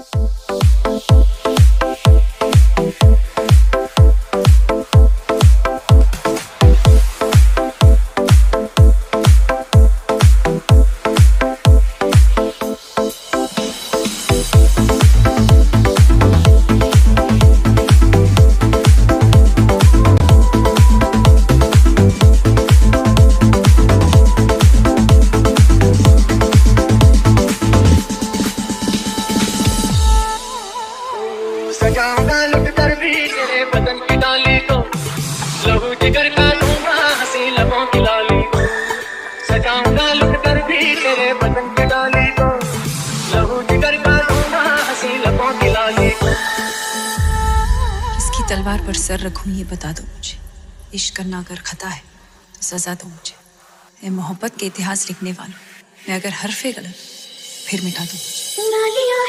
सजाऊंगा लुटकर भी तेरे बदन की डाली को, लहू जिगर का दूंगा हंसी लबों की लाली को। सजाऊंगा लुटकर भी तेरे बदन की डाली को, लहू जिगर का दूंगा हंसी लबों की लाली को। किसकी तलवार पर सर रखूं ये बता दो मुझे। इश्क करना अगर खता है तो सजा दो मुझे। ये मोहब्बत के इतिहास लिखने वालों, मैं अगर हरफे गलत फिर मिटा दो मुझे। चुरा लिया